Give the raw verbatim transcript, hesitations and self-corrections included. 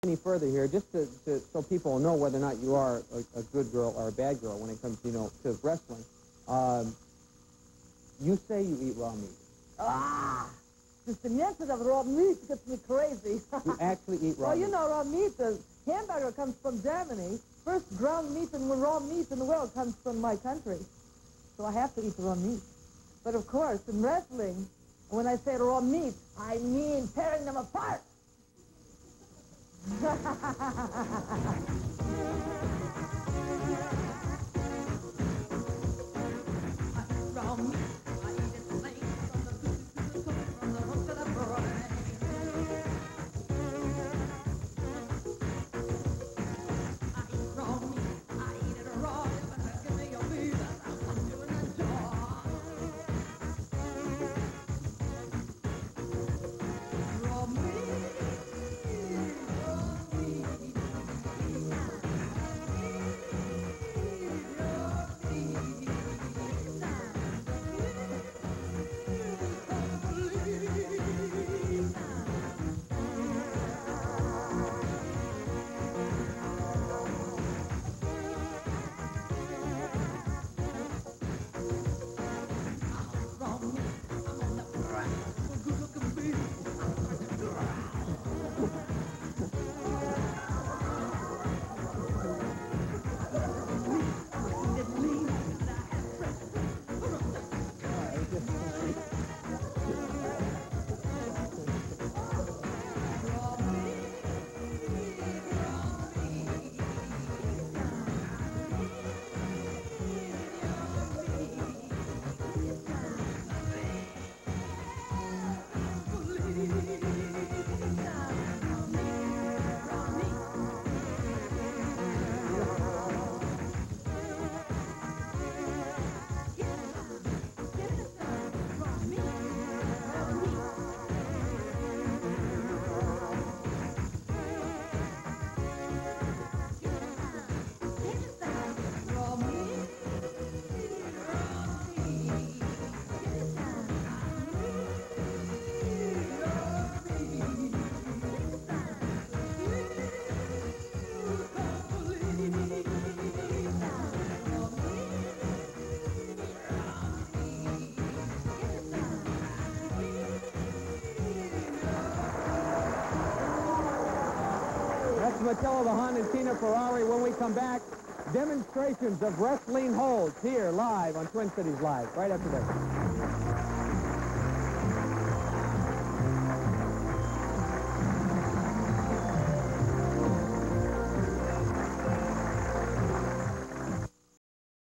any further here, just to, to so people know whether or not you are a, a good girl or a bad girl when it comes, you know, to wrestling. Um, you say you eat raw meat. Ah! Just the mention of raw meat gets me crazy. You actually eat raw well, meat? Well, you know, raw meat, the hamburger comes from Germany. First ground meat and raw meat in the world comes from my country. So I have to eat the raw meat. But of course, in wrestling, when I say raw meat, I mean tearing them apart. Raw meat. Matilda, the Honda, and Tina Ferrari. When we come back, demonstrations of wrestling holds here live on Twin Cities Live, right after this.